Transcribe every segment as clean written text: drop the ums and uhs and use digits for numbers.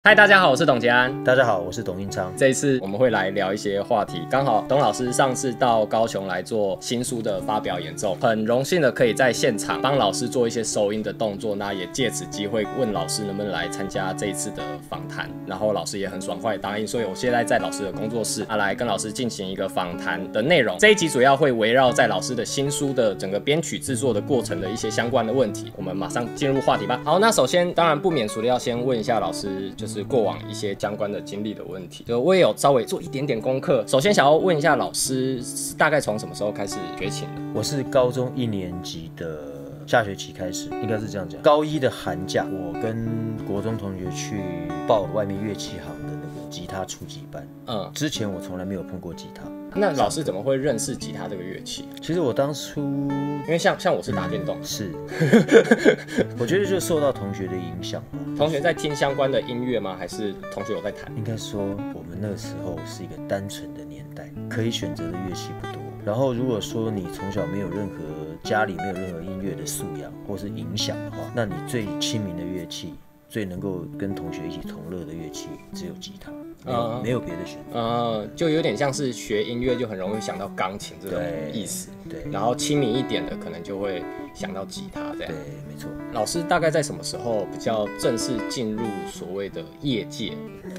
嗨，大家好，我是董杰安。 大家好，我是董英昌。 这一次我们会来聊一些话题，刚好董老师上次到高雄来做新书的发表演奏，很荣幸的可以在现场帮老师做一些收音的动作，那也借此机会问老师能不能来参加这一次的访谈，然后老师也很爽快答应，所以我现在在老师的工作室来跟老师进行一个访谈的内容。这一集主要会围绕在老师的新书的整个编曲制作的过程的一些相关的问题，我们马上进入话题吧。好，那首先当然不免俗的要先问一下老师，就是过往一些相关的经历的问题，就我也有稍微做一点点功课。首先想要问一下老师，大概从什么时候开始学琴的？ 我是高中1年级的下学期开始，应该是这样讲。高一的寒假，我跟国中同学去报外面乐器行的那个吉他初级班。之前我从来没有碰过吉他。 那老师怎么会认识吉他这个乐器？ 其实我当初因为像我是打电动， 是，我觉得就受到同学的影响吧。 同学在听相关的音乐吗？还是同学有在弹？ 应该说我们那个时候是一个单纯的年代，可以选择的乐器不多。然后如果说你从小没有任何家里没有任何音乐的素养或是影响的话，那你最亲民的乐器，最能够跟同学一起同乐的乐器只有吉他。没有别的选择， 就有点像是学音乐就很容易想到钢琴这种意思， 对， 然后亲民一点的可能就会想到吉他这样， 对，没错。 老师大概在什么时候比较正式进入所谓的业界？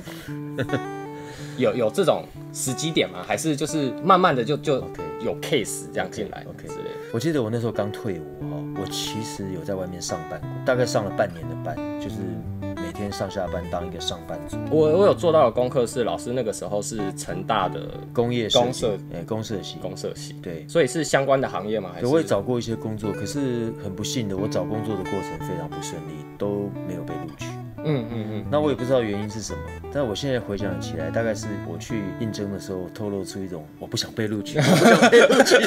有这种时机点吗？还是就是慢慢的就有 case 这样进来之类的？ 我记得我那时候刚退伍哈，我其实有在外面上班过，大概上了半年的班，就是每天上下班当一个上班族。 我有做到的功课是，老师那个时候是成大的工业公社公社系，对， 所以是相关的行业吗？还是我也找过一些工作，可是很不幸的，我找工作的过程非常不顺利，都没有被录取。那我也不知道原因是什么，但我现在回想起来，大概是我去应征的时候透露出一种我不想被录取，我不想被录取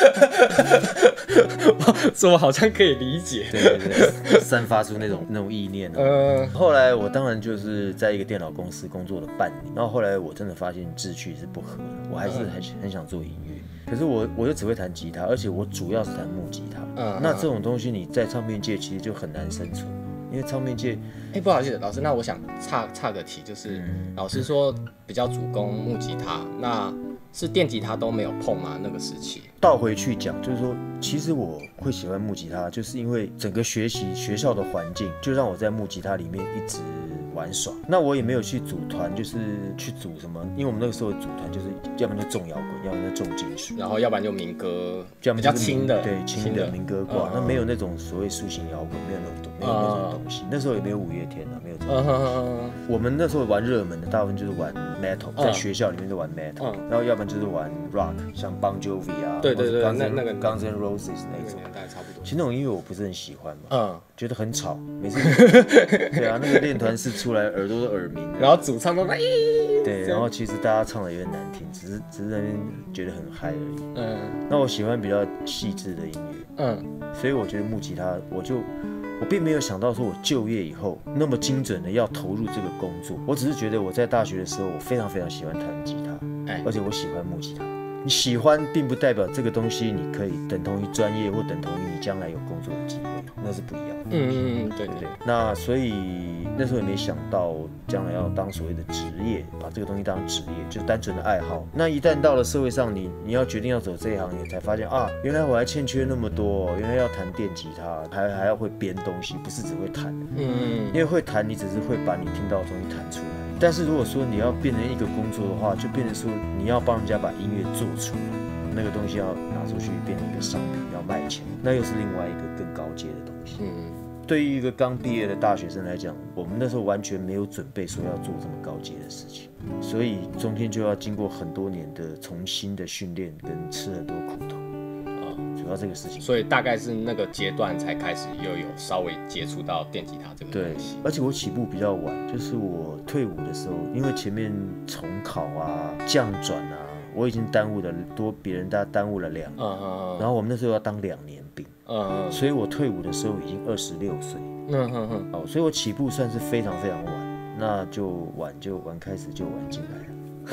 我好像可以理解， 对，散发出那种意念。后来我当然就是在一个电脑公司工作了半年，然后后来我真的发现志趣是不合的，我还是很想做音乐，可是我又只会弹吉他，而且我主要是弹木吉他。那这种东西你在唱片界其实就很难生存。因为唱片界， 不好意思，老师，那我想岔个题，就是老师说比较主攻木吉他，那是电吉他都没有碰吗？那个时期？ 倒回去讲，就是说，其实我会喜欢木吉他，就是因为整个学校的环境，就让我在木吉他里面一直玩耍。那我也没有去组团，就是去组什么，因为我们那个时候组团就是要不然就重摇滚，要不然就重金属， 然后要不然就民歌，比较轻的， 对，轻的民歌挂。那没有那种所谓抒情摇滚，没有那种东西。那时候也没有五月天啊，没有这种。我们那时候玩热门的，大部分就是玩 metal， 在学校里面就玩 metal，然后要不然就是玩 rock， 像 Bon Jovi 啊， 对，那个 Guns N' Roses 那种， 大概差不多。 其实那种音乐我不是很喜欢嘛，觉得很吵，每次对啊，那个练团室出来耳朵都耳鸣， 然后主唱都对，然后其实大家唱的有点难听，只是在那边觉得很嗨而已。那我喜欢比较细致的音乐，所以我觉得木吉他，我并没有想到说我就业以后那么精准的要投入这个工作，我只是觉得我在大学的时候我非常非常喜欢弹吉他，而且我喜欢木吉他。你喜欢并不代表这个东西你可以等同于专业或等同于你将来有工作的机会，那是不一样的。 对。 那所以那时候也没想到将来要当所谓的职业，把这个东西当职业，就单纯的爱好。那一旦到了社会上，你要决定要走这一行，你才发现啊，原来我还欠缺那么多，原来要弹电吉他，还要会编东西，不是只会弹。因为会弹，你只是会把你听到的东西弹出来。但是如果说你要变成一个工作的话，就变成说你要帮人家把音乐做出来，那个东西要拿出去变成一个商品，要卖钱，那又是另外一个更高阶的东西。对于一个刚毕业的大学生来讲，我们那时候完全没有准备说要做这么高阶的事情，所以中间就要经过很多年的重新的训练，跟吃很多苦头。主要这个事情， 所以大概是那个阶段才开始又有稍微接触到电吉他这个东西。 对，而且我起步比较晚，就是我退伍的时候，因为前面重考啊、降转啊，我已经别人耽误了2年，然后我们那时候要当2年兵，所以我退伍的时候已经26岁，所以我起步算是非常非常晚，那就晚开始就晚进来了。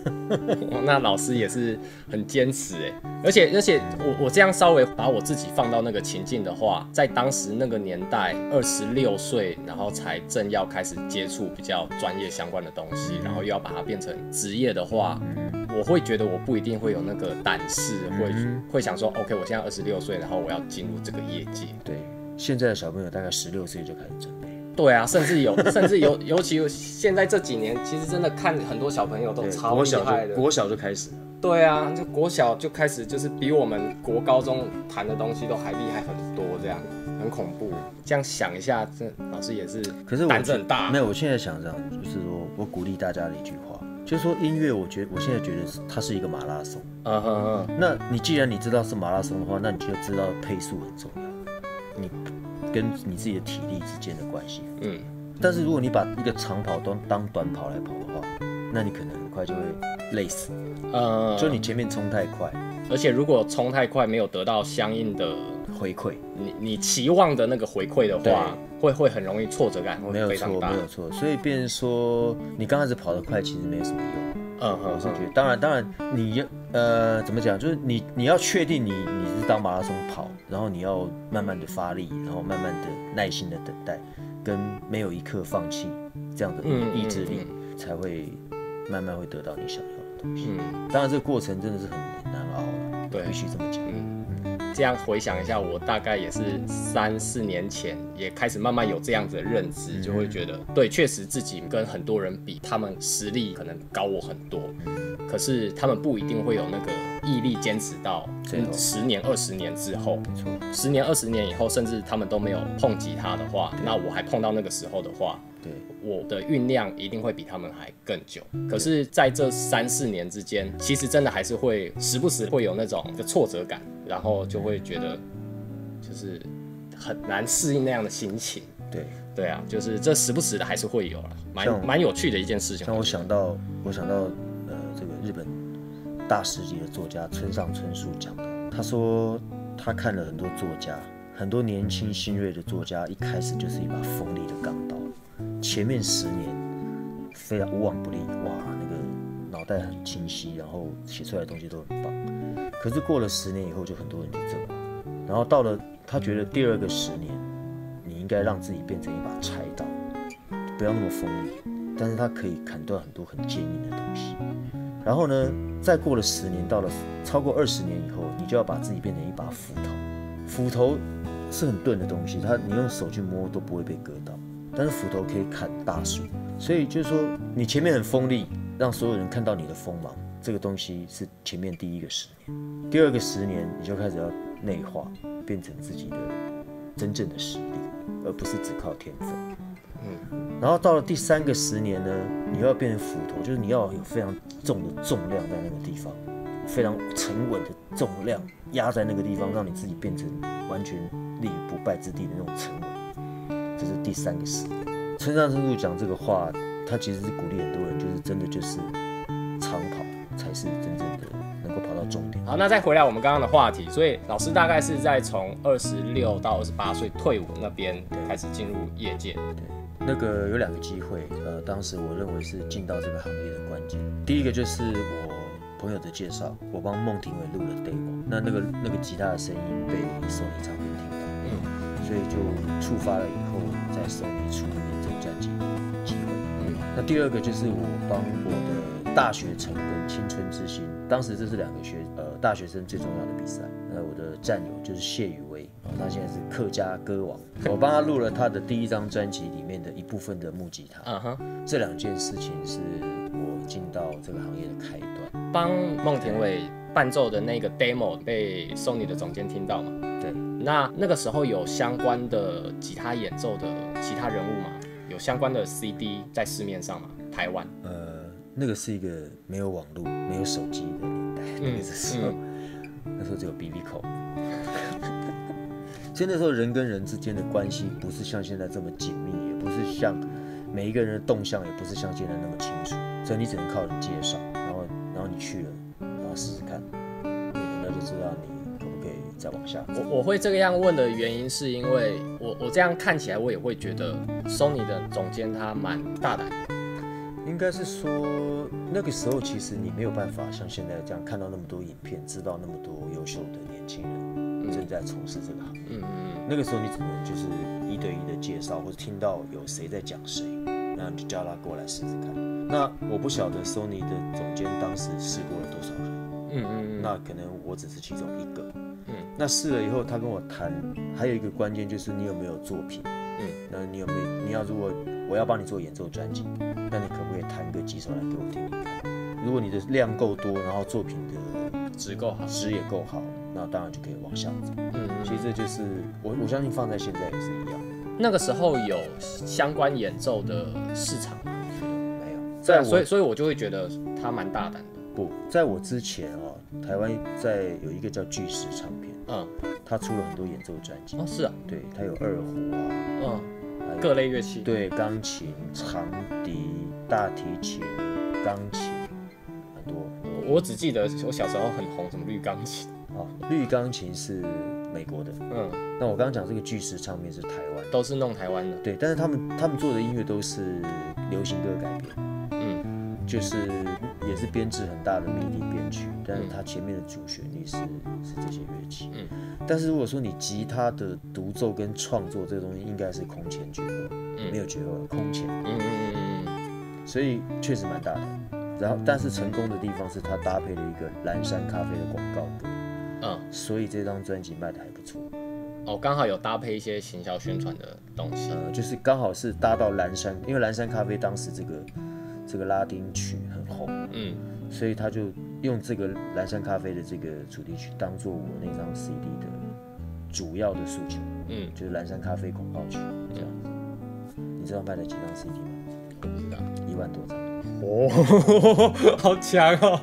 那老师也是很坚持哎，而且我这样稍微把我自己放到那个情境的话，在当时那个年代，26岁，然后才正要开始接触比较专业相关的东西，然后又要把它变成职业的话，我会觉得我不一定会有那个胆识，会想说 ，OK， 我现在26岁，然后我要进入这个业界。 对，现在的小朋友大概16岁就开始准备。 对啊，甚至有，尤其现在这几年，其实真的看很多小朋友都超厉害的。 国小就开始了。 对啊，就国小就开始，就是比我们国高中谈的东西都还厉害很多，这样很恐怖。这样想一下，这老师也是， 可是胆子很大。 没有，我现在想这样，就是说我鼓励大家的一句话，就是说音乐，我现在觉得它是一个马拉松。那你既然你知道是马拉松的话，那你就知道配速很重要。你跟你自己的体力之间的关系，但是如果你把一个长跑当短跑来跑的话，那你可能很快就会累死，就你前面冲太快， 而且如果冲太快没有得到相应的回馈， 你期望的那个回馈的话，会很容易挫折感会非常大， 没有错，所以变成说你刚开始跑得快其实没什么用。我是觉得，当然，你怎么讲？就是你要确定你是当马拉松跑，然后你要慢慢的发力，然后慢慢的耐心的等待，跟没有一刻放弃这样的意志力，才会慢慢会得到你想要的东西。当然这个过程真的是很难熬了，对，必须这么讲。 这样回想一下，我大概也是3、4年前也开始慢慢有这样子的认知，就会觉得，对，确实自己跟很多人比，他们实力可能高我很多，可是他们不一定会有那个毅力坚持到10年、20年之后。没错，10年、20年以后，甚至他们都没有碰吉他的话，那我还碰到那个时候的话，对，我的酝酿一定会比他们还更久。可是在这3、4年之间，其实真的还是会时不时会有那种挫折感。然后就会觉得，就是很难适应那样的心情。对啊，就是这时不时的还是会有了，蛮有趣的一件事情。 像我想到这个日本大师级的作家村上春树讲的，他说他看了很多作家，很多年轻新锐的作家，一开始就是一把锋利的钢刀，前面10年非常无往不利，哇，那个脑袋很清晰，然后写出来的东西都很棒。可是过了10年以后，就很多人就阵亡。然后到了他觉得第2个10年，你应该让自己变成一把柴刀，不要那么锋利，但是它可以砍断很多很坚硬的东西。然后呢，再过了10年，到了超过20年以后，你就要把自己变成一把斧头。斧头是很钝的东西，你用手去摸都不会被割到，但是斧头可以砍大树。所以就是说，你前面很锋利，让所有人看到你的锋芒。这个东西是前面第1个10年，第2个10年你就开始要内化，变成自己的真正的实力，而不是只靠天分。然后到了第3个10年呢，你要变成斧头，就是你要有非常重的重量在那个地方，非常沉稳的重量压在那个地方，让你自己变成完全立于不败之地的那种沉稳。这是第3个10年。村上春树讲这个话，他其实是鼓励很多人，就是真的就是长跑才是真正的能够跑到终点。 好，那再回来我们刚刚的话题，所以老师大概是在从26到28岁退伍那边开始进入业界。 对，那个有2个机会，当时我认为是进到这个行业的关键。第一个就是我朋友的介绍，我帮孟庭苇录了 demo， 那个吉他的声音被 Sony 唱片听到，所以就触发了以后在 Sony 出演奏专辑的机会。那第2个就是我帮我的大学城跟青春之星，当时这是2个大学生最重要的比赛。我的战友就是谢宇威，他现在是客家歌王，我帮他录了他的第1张专辑里面的一部分的木吉他。这2件事情是我进到这个行业的开端。 帮孟庭苇伴奏的那个 demo 被 Sony 的总监听到嘛？ 对。 那个时候有相关的吉他演奏的其他人物吗？有相关的 CD 在市面上吗？台湾？ 那个是一个没有网络、没有手机的年代，那时候只有 BB 扣。所以那时候人跟人之间的关系不是像现在这么紧密，也不是像每一个人的动向，也不是像现在那么清楚，所以你只能靠人介绍，然后你去了，然后试试看，人家就知道你可不可以再往下。 我会这个样问的原因是因为我这样看起来，我也会觉得 Sony 的总监他蛮大胆的。 应该是说那个时候其实你没有办法像现在这样看到那么多影片，知道那么多优秀的年轻人正在从事这个行业。那个时候你只能就是1对1的介绍，或者听到有谁在讲谁，那你就叫他过来试试看。那我不晓得 Sony 的总监当时试过了多少人，那可能我只是其中一个。那试了以后，他跟我谈，还有一个关键就是你有没有作品。那你有没有？你要如果我要帮你做演奏专辑，那你可不可以弹个几首来给我听听看？如果你的量够多，然后作品的值够好， 值也够好，那当然就可以往下走。其实这就是我相信放在现在也是一样。 那个时候有相关演奏的市场吗？ 没有， 所以我就会觉得他蛮大胆的。 不在我之前台湾有一个叫巨石唱片，他出了很多演奏专辑。 是啊， 对，他有二胡啊， 各类乐器， 对，钢琴、长笛、大提琴、钢琴，很多。 我只记得我小时候很红什么绿钢琴。 绿钢琴是美国的，那我刚刚讲这个巨石唱片是台湾， 都是弄台湾的。 对，但是他们做的音乐都是流行歌改编，就是也是编制很大的 MIDI 编曲，但是它前面的主旋律是这些乐器，但是如果说你吉他的独奏跟创作这个东西，应该是空前绝后，没有绝后，空前，所以确实蛮大的。然后，但是成功的地方是它搭配了一个蓝山咖啡的广告歌，所以这张专辑卖的还不错。 刚好有搭配一些行销宣传的东西， 就是刚好是搭到蓝山，因为蓝山咖啡当时这个拉丁曲很红，所以他就用这个蓝山咖啡的这个主题曲当做我那张 CD 的主要的诉求，就是蓝山咖啡广告曲这样子。你知道卖了几张 CD 吗？ 我不知道 ，1万多张。 好强哦！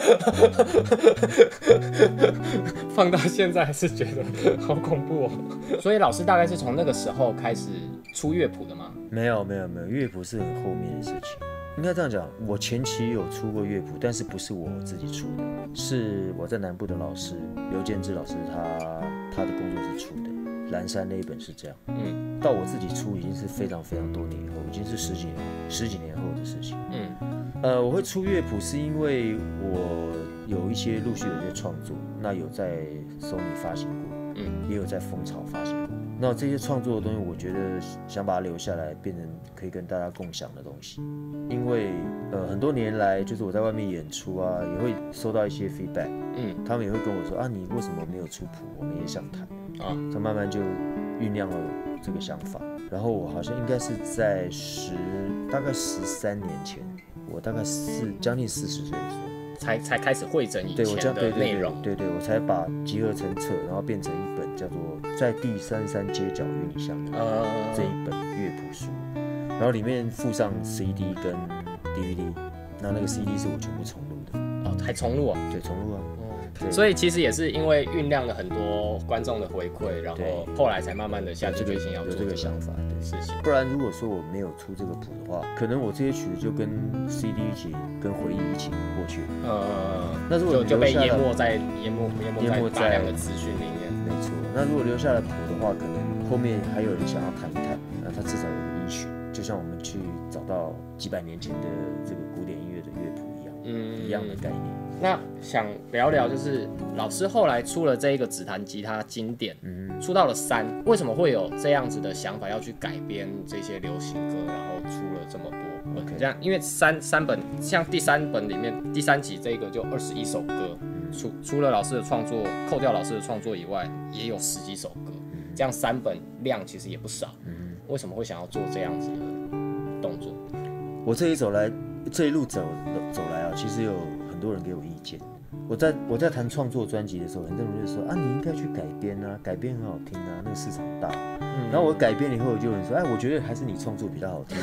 放到现在还是觉得好恐怖哦。所以老师大概是从那个时候开始出乐谱的吗？ 没有，乐谱是很后面的事情。应该这样讲，我前期有出过乐谱，但是不是我自己出的，是我在南部的老师刘建志老师他的工作室出的。蓝山那一本是这样，到我自己出已经是非常非常多年以后，已经是十几年后的事情。我会出乐谱是因为我有一些陆续有一些创作，那有在 Sony 发行过，也有在蜂巢发行过。那这些创作的东西，我觉得想把它留下来，变成可以跟大家共享的东西。因为很多年来，就是我在外面演出啊，也会收到一些 feedback，他们也会跟我说啊，你为什么没有出谱？我们也想弹。他慢慢就酝酿了这个想法，然后我好像应该是在大概13年前，我大概将近40岁的时候， 才开始汇整以前的内容。 对，我才把集合成册，然后变成一本叫做《在第33街角与你相遇》这一本乐谱书，然后里面附上 CD 跟 DVD， 那个 CD 是我全部重录的。 还重录啊？ 对，重录啊。 所以其实也是因为酝酿了很多观众的回馈，然后后来才慢慢的下定决心要做这个想法的事情。 不然如果说我没有出这个谱的话，可能我这些曲子就跟 CD 一起跟回忆一起过去。那如果就被淹没在大量的资讯里面。 没错。那如果留下了谱的话，可能后面还有人想要弹一弹，那他至少有个依循，就像我们去找到几百年前的这个古典音乐的乐谱一样，一样的概念。 那想聊聊，就是老师后来出了这一个只弹吉他经典，出到了3，为什么会有这样子的想法要去改编这些流行歌，然后出了这么多？这样，因为三本，像第3本里面第3集这个就21首歌，除了老师的创作，扣掉老师的创作以外，也有10几首歌，这样3本量其实也不少。为什么会想要做这样子的动作？ 我这一路走来啊，其实有很多人给我意见。我在谈创作专辑的时候，很多人就说啊，你应该去改编啊，改编很好听啊，那个市场大。然后我改编了以后，就有人说，哎，我觉得还是你创作比较好听。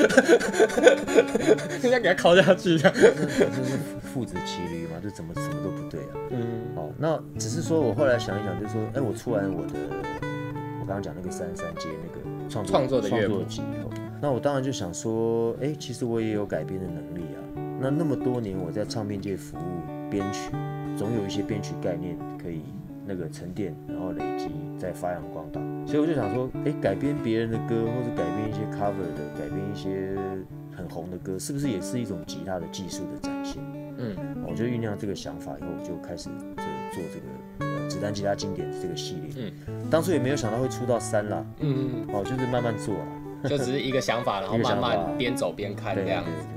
应该给他敲下去的。 这是父子骑驴嘛，就什么都不对啊。好，那只是说我后来想一想，就是说，哎，我出完我刚刚讲那个33街那个创作的集以后，那我当然就想说，哎，其实我也有改编的能力啊。那么多年我在唱片界服务编曲，总有一些编曲概念可以那个沉淀，然后累积再发扬光大。所以我就想说，改编别人的歌，或者改编一些 cover 的，改编一些很红的歌，是不是也是一种吉他的技术的展现？我就酝酿这个想法以后，我就开始做这个子弹吉他经典这个系列。当初也没有想到会出到3啦。就是慢慢做啦。 就只是一个想法，然后慢慢边走边看这样子。